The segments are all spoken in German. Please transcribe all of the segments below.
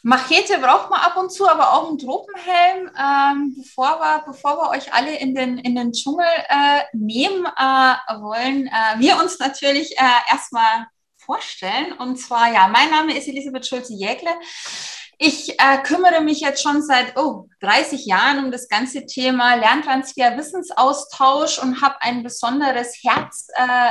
Machete braucht man ab und zu, aber auch einen Tropenhelm, bevor wir euch alle in den Dschungel nehmen wollen. Wir uns natürlich erstmal vorstellen. Und zwar, ja, mein Name ist Elisabeth Schulze-Jägle. Ich kümmere mich jetzt schon seit 30 Jahren um das ganze Thema Lerntransfer, Wissensaustausch und habe ein besonderes Herz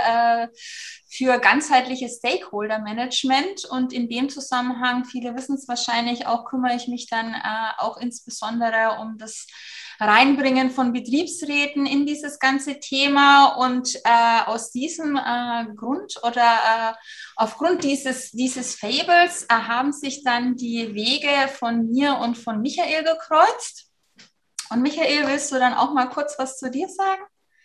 für ganzheitliches Stakeholder-Management. Und in dem Zusammenhang, viele wissen es wahrscheinlich auch, kümmere ich mich dann auch insbesondere um das Reinbringen von Betriebsräten in dieses ganze Thema. Und aus diesem Grund oder aufgrund dieses Fables haben sich dann die Wege von mir und von Michael gekreuzt. Und Michael, willst du dann auch mal kurz was zu dir sagen?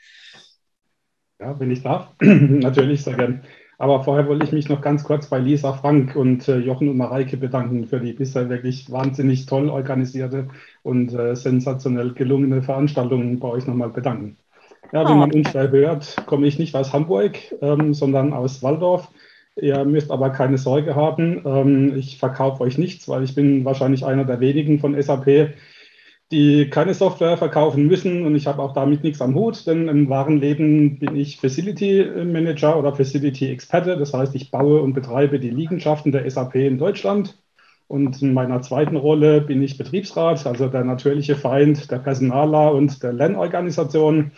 Ja, wenn ich darf. Natürlich, sehr gern. Aber vorher wollte ich mich noch ganz kurz bei Lisa, Frank und Jochen und Mareike bedanken für die bisher wirklich wahnsinnig toll organisierte und sensationell gelungene Veranstaltung bei euch nochmal bedanken. Ja, wie man unschwer hört, komme ich nicht aus Hamburg, sondern aus Walldorf. Ihr müsst aber keine Sorge haben. Ich verkaufe euch nichts, weil ich bin wahrscheinlich einer der wenigen von SAP, die keine Software verkaufen müssen, und ich habe auch damit nichts am Hut, denn im wahren Leben bin ich Facility Manager oder Facility Experte. Das heißt, ich baue und betreibe die Liegenschaften der SAP in Deutschland, und in meiner zweiten Rolle bin ich Betriebsrat, also der natürliche Feind der Personaler und der Lernorganisation.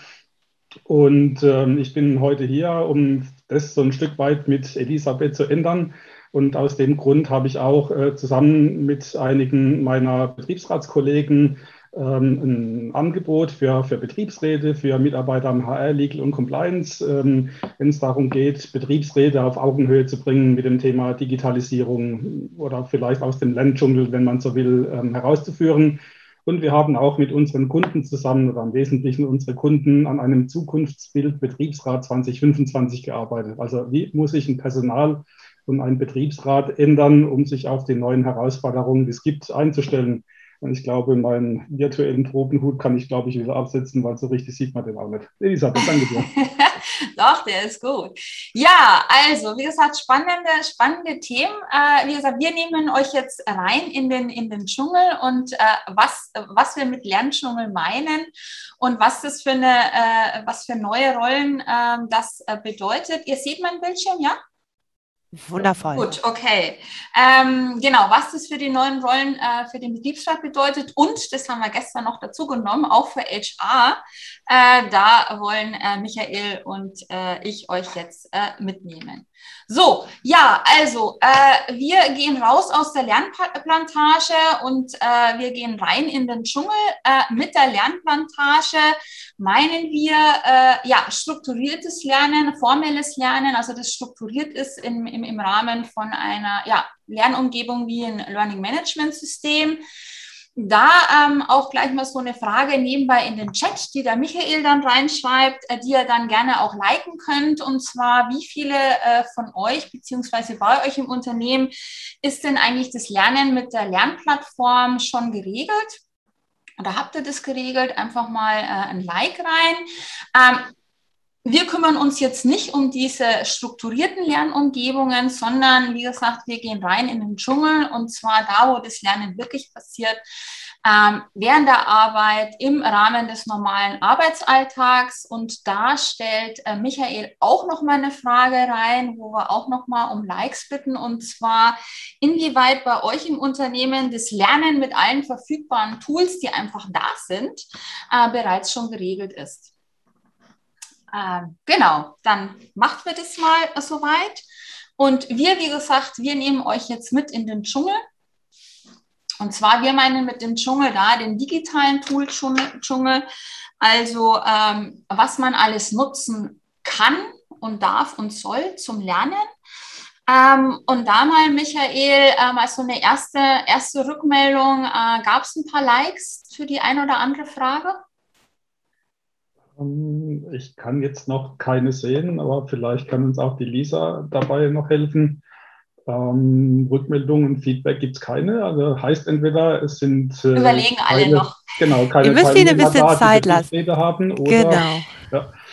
Und ich bin heute hier, um das so ein Stück weit mit Elisabeth zu ändern. Und aus dem Grund habe ich auch zusammen mit einigen meiner Betriebsratskollegen ein Angebot für Betriebsräte, für Mitarbeiter im HR, Legal und Compliance, wenn es darum geht, Betriebsräte auf Augenhöhe zu bringen mit dem Thema Digitalisierung oder vielleicht aus dem Lerndschungel, wenn man so will, herauszuführen. Und wir haben auch mit unseren Kunden zusammen oder im Wesentlichen unsere Kunden an einem Zukunftsbild Betriebsrat 2025 gearbeitet. Also wie muss sich ein Personal und ein Betriebsrat ändern, um sich auf die neuen Herausforderungen, die es gibt, einzustellen. Und ich glaube, meinen virtuellen Tropenhut kann ich, glaube ich, wieder absetzen, weil so richtig sieht man den auch nicht. Elisabeth, danke dir. Doch, der ist gut. Ja, also, wie gesagt, spannende Themen. Wie gesagt, wir nehmen euch jetzt rein in den Dschungel und was wir mit Lerndschungel meinen und was das was für neue Rollen das bedeutet. Ihr seht mein Bildschirm, ja? Wundervoll. Gut, okay. Genau, was das für die neuen Rollen für den Betriebsrat bedeutet, und das haben wir gestern noch dazu genommen, auch für HR, da wollen Michael und ich euch jetzt mitnehmen. So, ja, also wir gehen raus aus der Lernplantage und wir gehen rein in den Dschungel. Mit der Lernplantage meinen wir ja strukturiertes Lernen, formelles Lernen, also das strukturiert ist im Rahmen von einer Lernumgebung wie ein Learning Management System. Da auch gleich mal so eine Frage nebenbei in den Chat, die der Michael dann reinschreibt, die ihr dann gerne auch liken könnt. Und zwar, wie viele von euch beziehungsweise bei euch im Unternehmen ist denn eigentlich das Lernen mit der Lernplattform schon geregelt? Oder habt ihr das geregelt? Einfach mal ein Like rein. Wir kümmern uns jetzt nicht um diese strukturierten Lernumgebungen, sondern wie gesagt, wir gehen rein in den Dschungel, und zwar da, wo das Lernen wirklich passiert, während der Arbeit, im Rahmen des normalen Arbeitsalltags. Und da stellt Michael auch noch mal eine Frage rein, wo wir auch noch mal um Likes bitten, und zwar, inwieweit bei euch im Unternehmen das Lernen mit allen verfügbaren Tools, die einfach da sind, bereits schon geregelt ist. Genau, dann macht wir das mal soweit. Und wir, wie gesagt, wir nehmen euch jetzt mit in den Dschungel. Und zwar, wir meinen mit dem Dschungel da den digitalen Tool-Dschungel, also was man alles nutzen kann und darf und soll zum Lernen. Und da mal, Michael, mal so eine erste Rückmeldung. Gab es ein paar Likes für die eine oder andere Frage? Ich kann jetzt noch keine sehen, aber vielleicht kann uns auch die Lisa dabei noch helfen. Rückmeldungen, Feedback gibt es keine. Also heißt entweder, es sind überlegen alle noch. Genau, keine Ihr müsst ihnen ein bisschen Zeit lassen. Haben, oder, genau. Ja.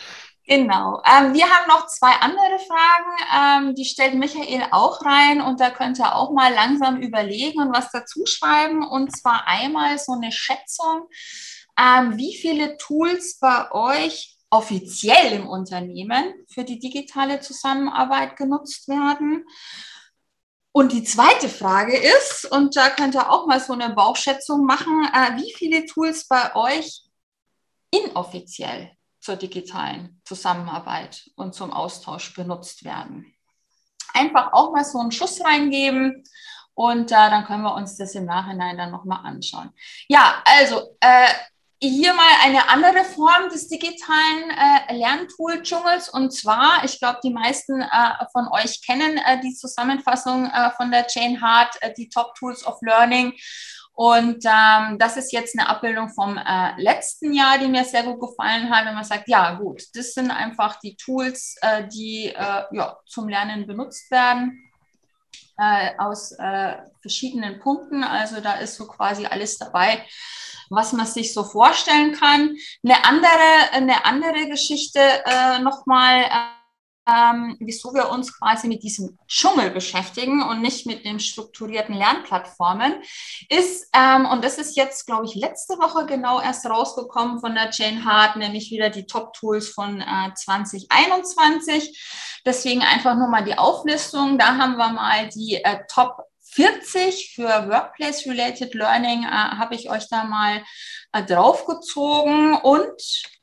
Genau. Wir haben noch 2 andere Fragen, die stellt Michael auch rein und da könnt ihr auch mal langsam überlegen und was dazu schreiben. Und zwar einmal so eine Schätzung, wie viele Tools bei euch offiziell im Unternehmen für die digitale Zusammenarbeit genutzt werden. Und die zweite Frage ist, und da könnt ihr auch mal so eine Bauchschätzung machen, wie viele Tools bei euch inoffiziell zur digitalen Zusammenarbeit und zum Austausch benutzt werden. Einfach auch mal so einen Schuss reingeben und dann können wir uns das im Nachhinein dann nochmal anschauen. Ja, also hier mal eine andere Form des digitalen Lerntool-Dschungels und zwar, ich glaube, die meisten von euch kennen die Zusammenfassung von der Jane Hart, die Top Tools of Learning. Und das ist jetzt eine Abbildung vom letzten Jahr, die mir sehr gut gefallen hat. Und man sagt, ja gut, das sind einfach die Tools, die zum Lernen benutzt werden aus verschiedenen Punkten. Also da ist so quasi alles dabei, was man sich so vorstellen kann. Eine andere Geschichte nochmal, wieso wir uns quasi mit diesem Dschungel beschäftigen und nicht mit den strukturierten Lernplattformen, ist, und das ist jetzt, glaube ich, letzte Woche genau erst rausgekommen von der Jane Hart, nämlich wieder die Top-Tools von 2021. Deswegen einfach nur mal die Auflistung. Da haben wir mal die Top 40 für Workplace-Related Learning, habe ich euch da mal draufgezogen und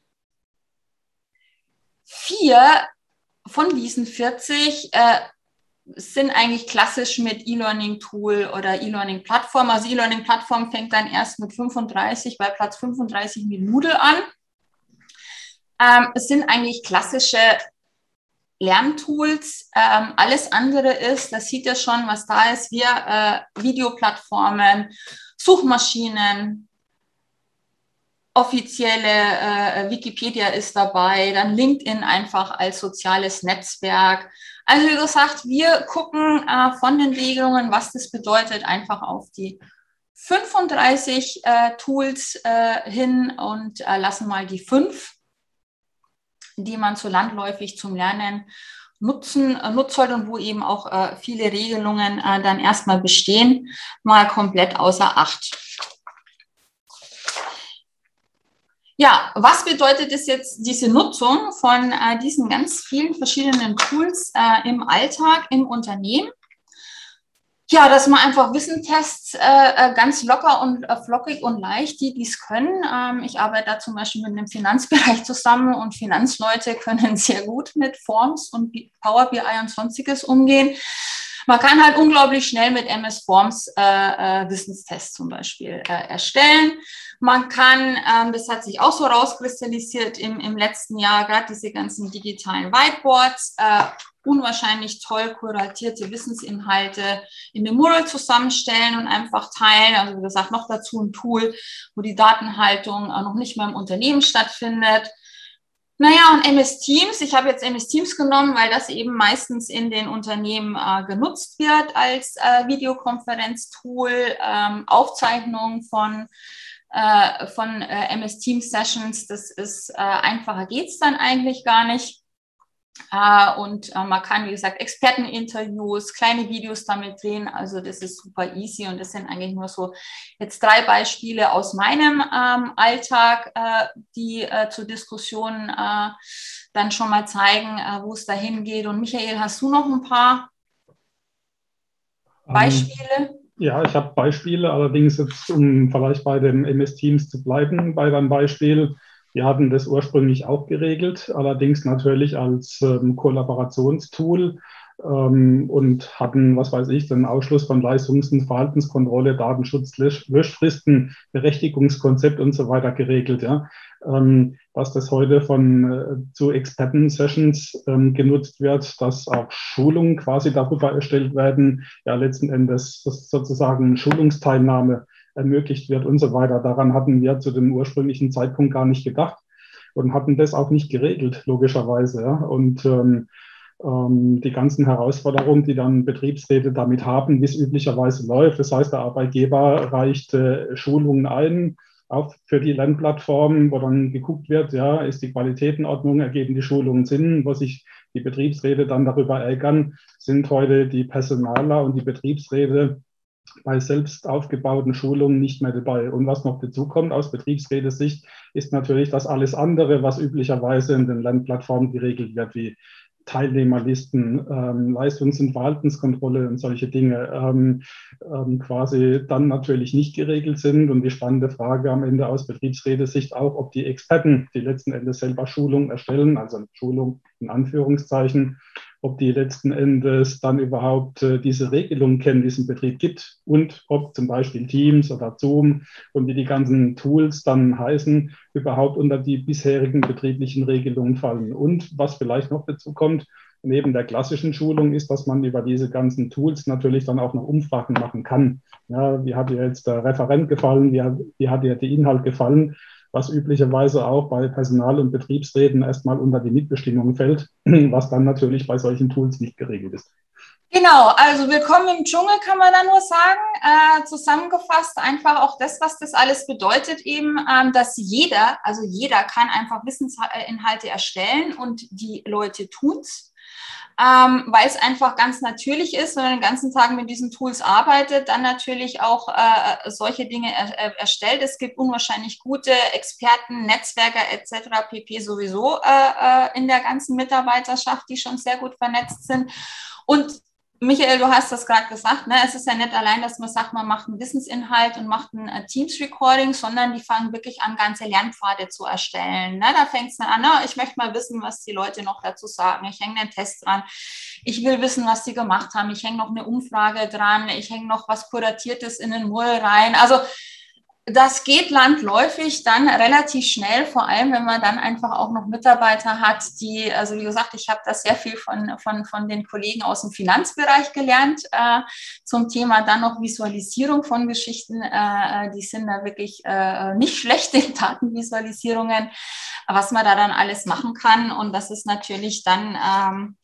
4 von diesen 40 sind eigentlich klassisch mit E-Learning-Tool oder E-Learning-Plattform. Also E-Learning-Plattform fängt dann erst mit 35, bei Platz 35 mit Moodle an. Es sind eigentlich klassische Lerntools. Alles andere ist, das sieht ihr schon, was da ist, Videoplattformen, Suchmaschinen, offizielle Wikipedia ist dabei, dann LinkedIn einfach als soziales Netzwerk. Also wie gesagt, wir gucken von den Regelungen, was das bedeutet, einfach auf die 35 Tools hin und lassen mal die 5, die man so landläufig zum Lernen nutzt und wo eben auch viele Regelungen dann erstmal bestehen, mal komplett außer Acht. Ja, was bedeutet es jetzt, diese Nutzung von diesen ganz vielen verschiedenen Tools im Alltag, im Unternehmen? Ja, dass man einfach Wissenstests ganz locker und flockig und leicht, die es können. Ich arbeite da zum Beispiel mit einem Finanzbereich zusammen und Finanzleute können sehr gut mit Forms und Power BI und Sonstiges umgehen. Man kann halt unglaublich schnell mit MS Forms Wissenstests zum Beispiel erstellen. Man kann, das hat sich auch so rauskristallisiert im letzten Jahr, gerade diese ganzen digitalen Whiteboards, unwahrscheinlich toll kuratierte Wissensinhalte in dem Moodle zusammenstellen und einfach teilen. Also wie gesagt, noch dazu ein Tool, wo die Datenhaltung noch nicht mehr im Unternehmen stattfindet. Naja, und MS Teams, ich habe jetzt MS Teams genommen, weil das eben meistens in den Unternehmen genutzt wird als Videokonferenztool, Aufzeichnung von MS Teams Sessions, das ist einfacher geht's dann eigentlich gar nicht. Und man kann, wie gesagt, Experteninterviews, kleine Videos damit drehen, also das ist super easy und das sind eigentlich nur so jetzt 3 Beispiele aus meinem Alltag, die zur Diskussion dann schon mal zeigen, wo es dahin geht. Und Michael, hast du noch ein paar Beispiele? Ja, ich habe Beispiele, allerdings jetzt, um vielleicht bei dem MS Teams zu bleiben, bei deinem Beispiel. Wir hatten das ursprünglich auch geregelt, allerdings natürlich als Kollaborationstool und hatten, was weiß ich, den Ausschluss von Leistungs- und Verhaltenskontrolle, Datenschutz, Löschfristen, Berechtigungskonzept und so weiter geregelt. Ja. Dass das heute zu Experten-Sessions genutzt wird, dass auch Schulungen quasi darüber erstellt werden, ja letzten Endes sozusagen Schulungsteilnahme ermöglicht wird und so weiter. Daran hatten wir zu dem ursprünglichen Zeitpunkt gar nicht gedacht und hatten das auch nicht geregelt, logischerweise. Ja. Und die ganzen Herausforderungen, die dann Betriebsräte damit haben, wie es üblicherweise läuft. Das heißt, der Arbeitgeber reicht Schulungen ein, auch für die Lernplattformen, wo dann geguckt wird, ja, ist die Qualität in Ordnung, ergeben die Schulungen Sinn, wo sich die Betriebsräte dann darüber ärgern, sind heute die Personaler und die Betriebsräte bei selbst aufgebauten Schulungen nicht mehr dabei. Und was noch dazu kommt aus Betriebsrätesicht, ist natürlich, dass alles andere, was üblicherweise in den Lernplattformen geregelt wird, wie Teilnehmerlisten, Leistungs- und Verhaltenskontrolle und solche Dinge quasi dann natürlich nicht geregelt sind. Und die spannende Frage am Ende aus Betriebsrätesicht auch, ob die Experten, die letzten Endes selber Schulungen erstellen, also Schulung in Anführungszeichen, ob die letzten Endes dann überhaupt diese Regelungen kennen, die es im Betrieb gibt und ob zum Beispiel Teams oder Zoom und wie die ganzen Tools dann heißen, überhaupt unter die bisherigen betrieblichen Regelungen fallen. Und was vielleicht noch dazu kommt, neben der klassischen Schulung ist, dass man über diese ganzen Tools natürlich dann auch noch Umfragen machen kann. Ja, wie hat dir jetzt der Referent gefallen? Wie hat dir der Inhalt gefallen? Was üblicherweise auch bei Personal- und Betriebsräten erstmal unter die Mitbestimmung fällt, was dann natürlich bei solchen Tools nicht geregelt ist. Genau, also willkommen im Dschungel, kann man da nur sagen. Zusammengefasst einfach auch das, was das alles bedeutet eben, dass jeder kann einfach Wissensinhalte erstellen und die Leute tun's. Weil es einfach ganz natürlich ist, wenn man den ganzen Tag mit diesen Tools arbeitet, dann natürlich auch solche Dinge erstellt. Es gibt unwahrscheinlich gute Experten, Netzwerker etc. pp. Sowieso in der ganzen Mitarbeiterschaft, die schon sehr gut vernetzt sind. Und Michael, du hast das gerade gesagt, ne? Es ist ja nicht allein, dass man sagt, man macht einen Wissensinhalt und macht ein Teams-Recording, sondern die fangen wirklich an, ganze Lernpfade zu erstellen. Ne? Da fängt es dann an, ich möchte mal wissen, was die Leute noch dazu sagen. Ich hänge einen Test dran. Ich will wissen, was die gemacht haben. Ich hänge noch eine Umfrage dran. Ich hänge noch was Kuratiertes in den Mull rein. Also das geht landläufig dann relativ schnell, vor allem wenn man dann einfach auch noch Mitarbeiter hat, die, also wie gesagt, ich habe das sehr viel von den Kollegen aus dem Finanzbereich gelernt zum Thema dann noch Visualisierung von Geschichten. Die sind da wirklich nicht schlecht in Datenvisualisierungen, was man da dann alles machen kann. Und das ist natürlich dann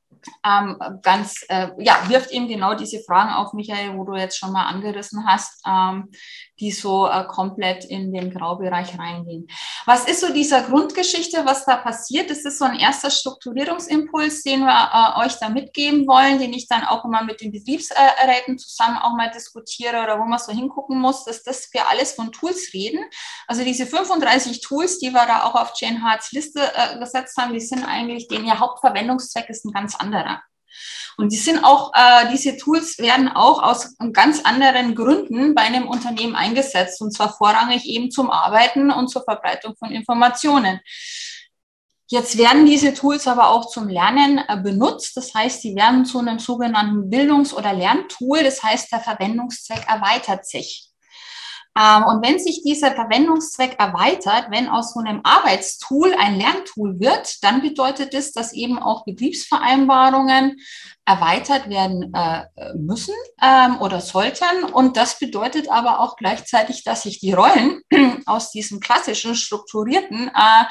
wirft eben genau diese Fragen auf, Michael, wo du jetzt schon mal angerissen hast, die so komplett in den Graubereich reingehen. Was ist so dieser Grundgeschichte, was da passiert? Das ist so ein erster Strukturierungsimpuls, den wir euch da mitgeben wollen, den ich dann auch immer mit den Betriebsräten zusammen auch mal diskutiere oder wo man so hingucken muss, dass das wir alles von Tools reden. Also diese 35 Tools, die wir da auch auf Jane Harts Liste gesetzt haben, die sind eigentlich, ihr Hauptverwendungszweck ist ein ganz anderer. Und diese Tools werden auch aus ganz anderen Gründen bei einem Unternehmen eingesetzt, und zwar vorrangig eben zum Arbeiten und zur Verbreitung von Informationen. Jetzt werden diese Tools aber auch zum Lernen benutzt. Das heißt, sie werden zu einem sogenannten Bildungs- oder Lerntool. Das heißt, der Verwendungszweck erweitert sich. Und wenn sich dieser Verwendungszweck erweitert, wenn aus so einem Arbeitstool ein Lerntool wird, dann bedeutet es, dass eben auch Betriebsvereinbarungen erweitert werden müssen oder sollten. Und das bedeutet aber auch gleichzeitig, dass sich die Rollen aus diesem klassischen, strukturierten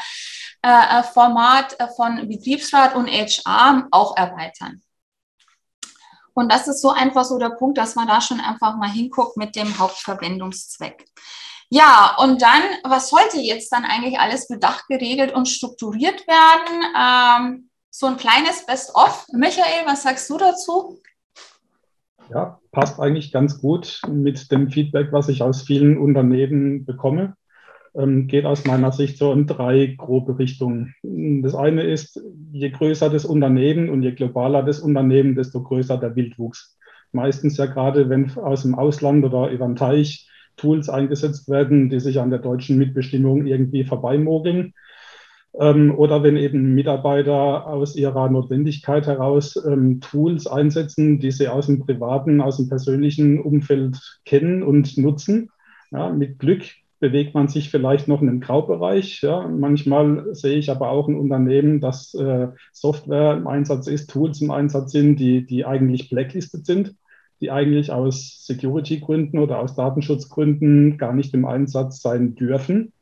Format von Betriebsrat und HR auch erweitern. Und das ist so einfach so der Punkt, dass man da schon einfach mal hinguckt mit dem Hauptverwendungszweck. Ja, und dann, was sollte jetzt dann eigentlich alles bedacht, geregelt und strukturiert werden? So ein kleines Best-of. Michael, was sagst du dazu? Ja, passt eigentlich ganz gut mit dem Feedback, was ich aus vielen Unternehmen bekomme. Geht aus meiner Sicht so in 3 grobe Richtungen. Das eine ist, je größer das Unternehmen und je globaler das Unternehmen, desto größer der Wildwuchs. Meistens ja gerade, wenn aus dem Ausland oder über den Teich Tools eingesetzt werden, die sich an der deutschen Mitbestimmung irgendwie vorbeimogeln. Oder wenn eben Mitarbeiter aus ihrer Notwendigkeit heraus Tools einsetzen, die sie aus dem privaten, aus dem persönlichen Umfeld kennen und nutzen. Ja, mit Glück bewegt man sich vielleicht noch in einem Graubereich. Ja. Manchmal sehe ich aber auch ein Unternehmen, das Software im Einsatz ist, Tools im Einsatz sind, die eigentlich blacklisted sind, die eigentlich aus Security-Gründen oder aus Datenschutzgründen gar nicht im Einsatz sein dürfen.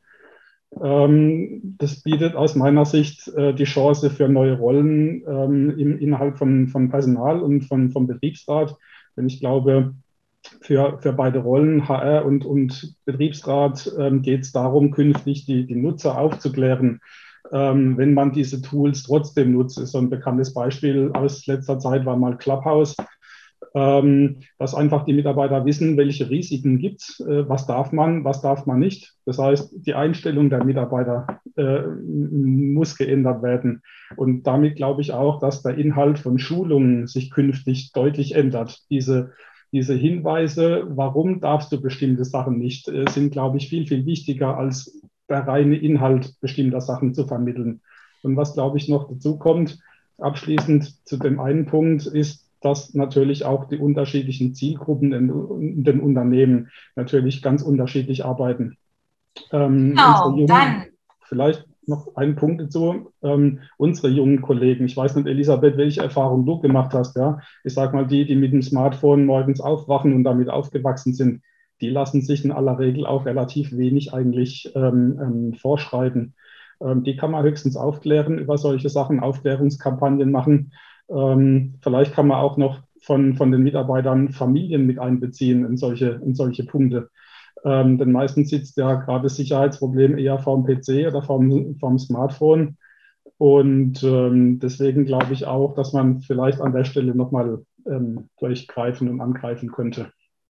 Das bietet aus meiner Sicht die Chance für neue Rollen innerhalb von Personal und vom Betriebsrat. Denn ich glaube, für beide Rollen, HR und Betriebsrat, geht es darum, künftig die Nutzer aufzuklären, wenn man diese Tools trotzdem nutzt. So ein bekanntes Beispiel aus letzter Zeit war mal Clubhouse, dass einfach die Mitarbeiter wissen, welche Risiken gibt es, was darf man nicht. Das heißt, die Einstellung der Mitarbeiter muss geändert werden. Und damit glaube ich auch, dass der Inhalt von Schulungen sich künftig deutlich ändert. Diese Hinweise, warum darfst du bestimmte Sachen nicht, sind, glaube ich, viel, viel wichtiger als der reine Inhalt bestimmter Sachen zu vermitteln. Und was, glaube ich, noch dazu kommt, abschließend zu dem einen Punkt, ist, dass natürlich auch die unterschiedlichen Zielgruppen in den Unternehmen natürlich ganz unterschiedlich arbeiten. Genau, dann. Vielleicht noch einen Punkt dazu. Unsere jungen Kollegen, ich weiß nicht, Elisabeth, welche Erfahrung du gemacht hast, ja. Ich sage mal, die mit dem Smartphone morgens aufwachen und damit aufgewachsen sind, die lassen sich in aller Regel auch relativ wenig eigentlich vorschreiben. Die kann man höchstens aufklären über solche Sachen, Aufklärungskampagnen machen. Vielleicht kann man auch noch von den Mitarbeitern Familien mit einbeziehen in solche Punkte. Denn meistens sitzt ja gerade das Sicherheitsproblem eher vorm PC oder vorm Smartphone. Und deswegen glaube ich auch, dass man vielleicht an der Stelle nochmal durchgreifen und angreifen könnte.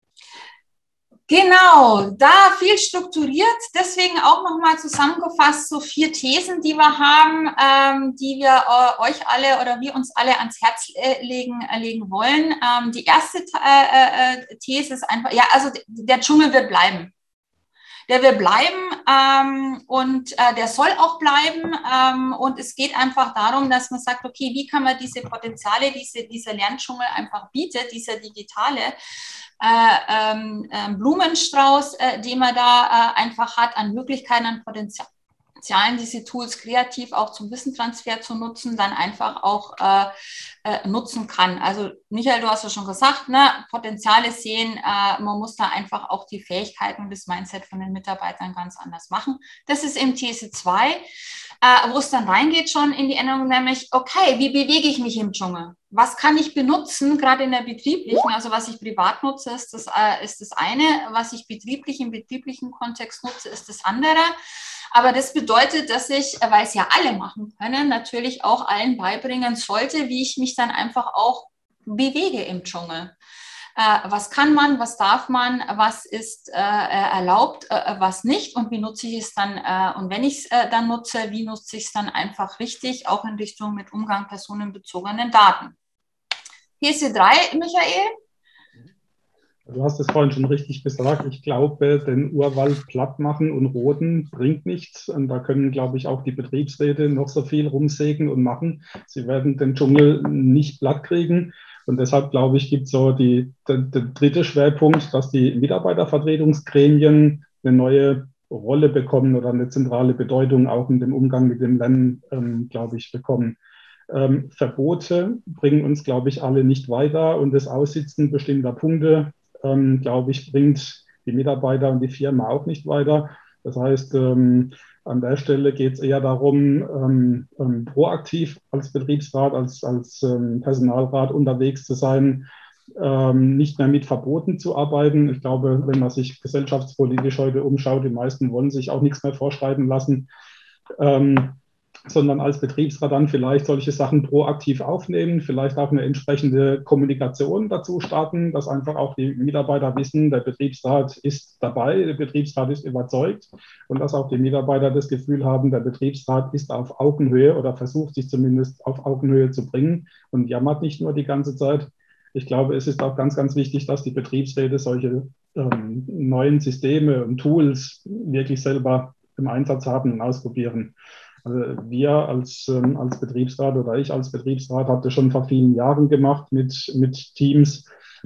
Genau, da viel strukturiert, deswegen auch nochmal zusammengefasst so 4 Thesen, die wir haben, die wir euch alle oder wir uns alle ans Herz legen wollen. Die erste These ist einfach, ja, also der Dschungel wird bleiben. Der wird bleiben und der soll auch bleiben und es geht einfach darum, dass man sagt, okay, wie kann man diese Potenziale, dieser Lerndschungel einfach bietet, dieser digitale Blumenstrauß, den man da einfach hat an Möglichkeiten, an Potenzialen, diese Tools kreativ auch zum Wissenstransfer zu nutzen, dann einfach auch nutzen kann. Also Michael, du hast ja schon gesagt, ne, Potenziale sehen, man muss da einfach auch die Fähigkeiten und das Mindset von den Mitarbeitern ganz anders machen. Das ist eben These 2, wo es dann reingeht schon in die Änderung, nämlich, okay, wie bewege ich mich im Dschungel? Was kann ich benutzen, gerade in der betrieblichen, also was ich privat nutze, ist das eine, was ich im betrieblichen Kontext nutze, ist das andere. Aber das bedeutet, dass ich, weil es ja alle machen können, natürlich auch allen beibringen sollte, wie ich mich dann einfach auch bewege im Dschungel. Was kann man, was darf man, was ist erlaubt, was nicht und wie nutze ich es dann und wenn ich es dann nutze, wie nutze ich es dann einfach richtig, auch in Richtung mit Umgang personenbezogenen Daten. These 3, Michael? Du hast es vorhin schon richtig gesagt. Ich glaube, den Urwald platt machen und roden bringt nichts. Und da können, glaube ich, auch die Betriebsräte noch so viel rumsägen und machen. Sie werden den Dschungel nicht platt kriegen. Und deshalb, glaube ich, gibt es so den dritte Schwerpunkt, dass die Mitarbeitervertretungsgremien eine neue Rolle bekommen oder eine zentrale Bedeutung auch in dem Umgang mit dem Lernen, glaube ich, bekommen. Verbote bringen uns, glaube ich, alle nicht weiter. Und das Aussitzen bestimmter Punkte, glaube ich, bringt die Mitarbeiter und die Firma auch nicht weiter. Das heißt, an der Stelle geht es eher darum, proaktiv als Betriebsrat, als Personalrat unterwegs zu sein, nicht mehr mit Verboten zu arbeiten. Ich glaube, wenn man sich gesellschaftspolitisch heute umschaut, die meisten wollen sich auch nichts mehr vorschreiben lassen. Sondern als Betriebsrat dann vielleicht solche Sachen proaktiv aufnehmen, vielleicht auch eine entsprechende Kommunikation dazu starten, dass einfach auch die Mitarbeiter wissen, der Betriebsrat ist dabei, der Betriebsrat ist überzeugt und dass auch die Mitarbeiter das Gefühl haben, der Betriebsrat ist auf Augenhöhe oder versucht sich zumindest auf Augenhöhe zu bringen und jammert nicht nur die ganze Zeit. Ich glaube, es ist auch ganz, ganz wichtig, dass die Betriebsräte solche neuen Systeme und Tools wirklich selber im Einsatz haben und ausprobieren. Also wir als Betriebsrat oder ich als Betriebsrat habe das schon vor vielen Jahren gemacht mit Teams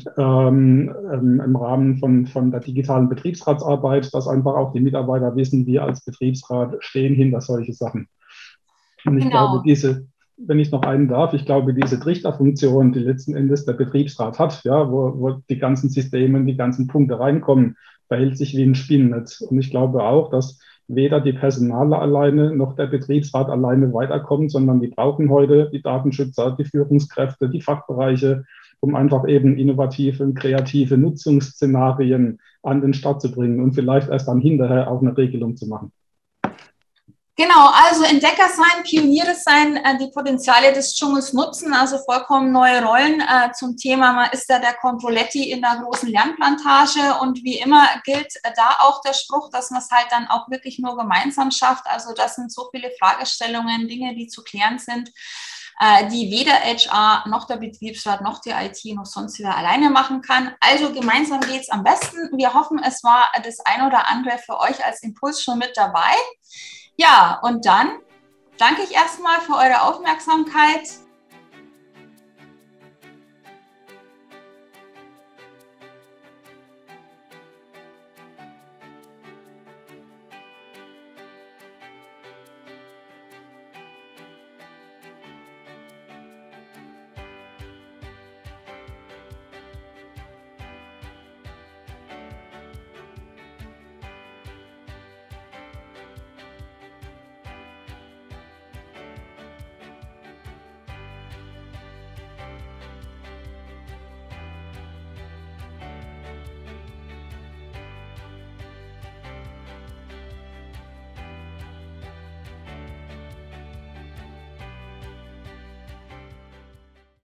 im Rahmen von der digitalen Betriebsratsarbeit, dass einfach auch die Mitarbeiter wissen, wir als Betriebsrat stehen hinter solche Sachen. Und ich glaube, wenn ich noch einen darf, ich glaube, diese Trichterfunktion, die letzten Endes der Betriebsrat hat, ja, wo die ganzen Systeme, die ganzen Punkte reinkommen, verhält sich wie ein Spinnennetz. Und ich glaube auch, dass weder die Personaler alleine noch der Betriebsrat alleine weiterkommen, sondern die brauchen heute die Datenschützer, die Führungskräfte, die Fachbereiche, um einfach eben innovative und kreative Nutzungsszenarien an den Start zu bringen und vielleicht erst dann hinterher auch eine Regelung zu machen. Genau, also Entdecker sein, Pioniere sein, die Potenziale des Dschungels nutzen, also vollkommen neue Rollen zum Thema, man ist da der Controletti in der großen Lernplantage und wie immer gilt da auch der Spruch, dass man es halt dann auch wirklich nur gemeinsam schafft, also das sind so viele Fragestellungen, Dinge, die zu klären sind, die weder HR noch der Betriebsrat noch die IT noch sonst wieder alleine machen kann. Also gemeinsam geht es am besten. Wir hoffen, es war das ein oder andere für euch als Impuls schon mit dabei. Ja, und dann danke ich erstmal für eure Aufmerksamkeit.